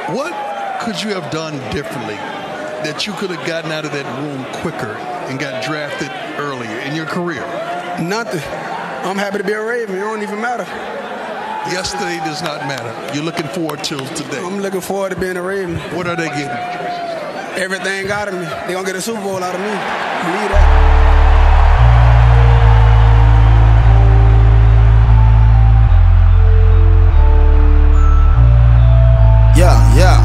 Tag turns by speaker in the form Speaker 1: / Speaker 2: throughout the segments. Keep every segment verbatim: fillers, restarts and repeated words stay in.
Speaker 1: What could you have done differently that you could have gotten out of that room quicker and got drafted earlier in your career?
Speaker 2: Nothing. I'm happy to be a Raven. It don't even matter.
Speaker 1: Yesterday does not matter. You're looking forward to today.
Speaker 2: I'm looking forward to being a Raven.
Speaker 1: What are they getting?
Speaker 2: Everything out of me. They're going to get a Super Bowl out of me. Believe that.
Speaker 3: Yeah, yeah.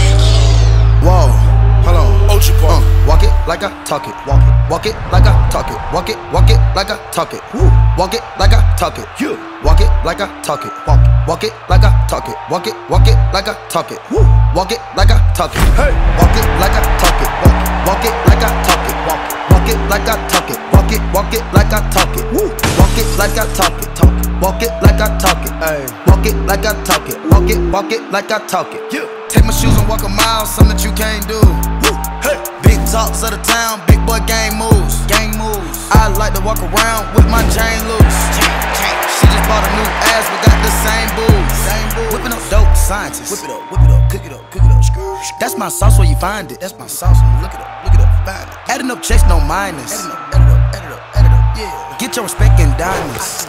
Speaker 3: Whoa, hold on. Uh, walk it like I talk it. Walk it. Walk it like I talk it. Walk it. Walk it like I talk it. Woo. Walk it like I talk it. You. Walk it like I talk it. Walk it. Walk it like I talk it. Walk it. Walk it like I talk it. Woo. Walk it like I talk it. Hey. Walk it like I talk it. Walk it. Walk it like I talk it. Walk it. Walk it like I talk it. Walk it. Walk it like I talk it. Woo. Walk it like I talk it. Talk it. Walk it like I talk it. Hey. Walk it like I talk it. Walk it. Walk it like I talk it. You. Take my shoes and walk a mile, something that you can't do. Woo. Hey. Big talks of the town, big boy gang moves. Gang moves. I like to walk around with my chain loose. Chain, chain. She just bought a new ass, but got the same boobs. Same boobs. Whipping up dope scientists. Whip it up, whip it up, cook it up, cook it up. That's my sauce where you find it. That's my sauce when you look it up, look it up, find it. Adding up checks, no minus. Adding up, add it up, add it up, add it up, yeah. Get your respect in diamonds.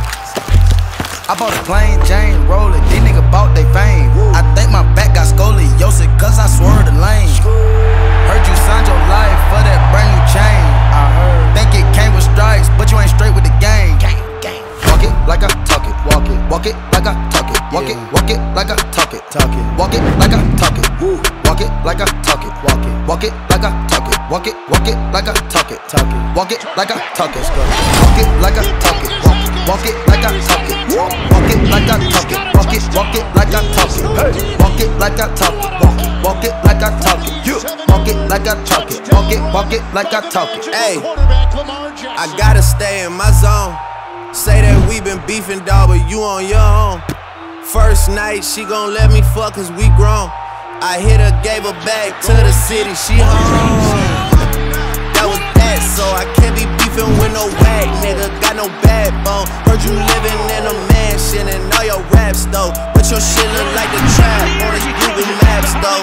Speaker 3: I bought a plain Jane roller, these niggas bought they fame. I think my back got scoliosis, cause I swerved the lane. Heard you signed your life for that brand new chain. I heard. Think it came with stripes, but you ain't straight with the game. Walk it like I talk it. Walk it. Walk it like I talk it. Walk it. Walk it like I talk it. Talk it. Walk it like I talk it. Walk it like I talk it. Walk it. Walk it like I talk it. Walk it. Walk it like I talk it. Talk it. Walk it like I talk it. Walk it like I talk it. Walk it. Walk it like I talk it. Walk it like I talk it. Walk it. Walk it like I talk it. Walk it like I talk it. Walk it. Walk it like I talk it. You. Walk it like I talk it. Walk it. Walk it like I talk it.
Speaker 4: Hey, I gotta stay in my zone. Say that we been beefing, dawg, but you on your own. First night, she gon' let me fuck cause we grown. I hit her, gave her back to the city, she home. That was that, so I can't be beefing with no wag nigga, got no backbone. Heard you living in a mansion and all your raps though, but your shit look like the trap on the Google Maps though.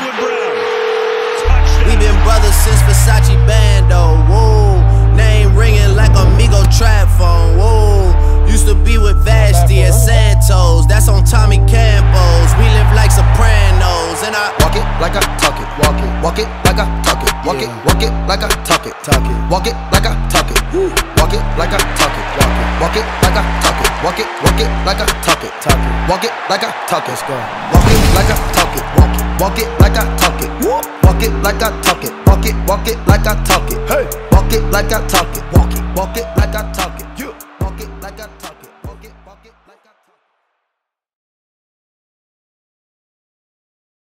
Speaker 4: We been brothers since Versace Bando, whoa. Name ringing like a Migos trap phone, whoa. Used to be with Vashti and Santos, that's on Tommy Campos. We live like Sopranos, and I
Speaker 3: walk it like I talk it. Walk it, walk it like I talk it. Walk it, walk it like I talk it. Talk it, walk it like I talk it. Walk it like I talk it. Walk it, walk it like I talk it. Walk it, walk it like I talk it. Talk it, walk it like I talk it. Let's go. Walk it like I talk it. Walk it, walk it like I talk it. Walk it like I talk it. Walk it, walk it like I talk it. Hey, walk it like I talk it. Walk it, walk it like